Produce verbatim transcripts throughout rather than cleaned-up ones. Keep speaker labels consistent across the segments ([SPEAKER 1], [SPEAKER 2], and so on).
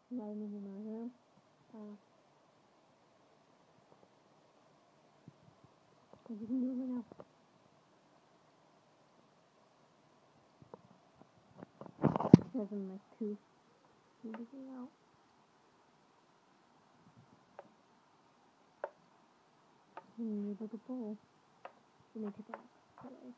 [SPEAKER 1] Vai eliminando. Tá. Tá diminuindo, né? Doesn't like two. Moving out. And able to pull to make it back. That way.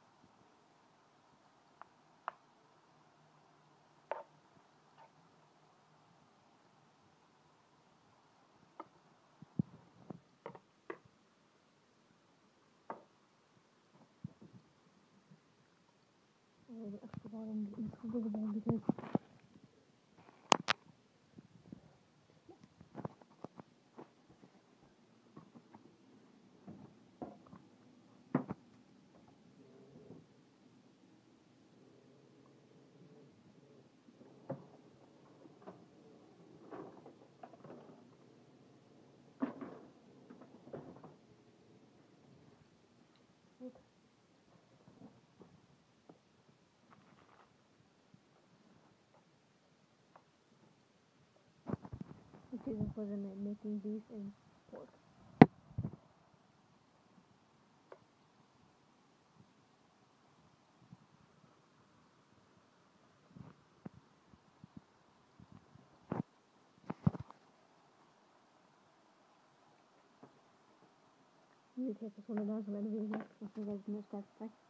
[SPEAKER 1] I forgot I'm getting school the ball because the season for them making beef and pork. You take this one down so I'm going to be next. I'll see you guys next time. Bye.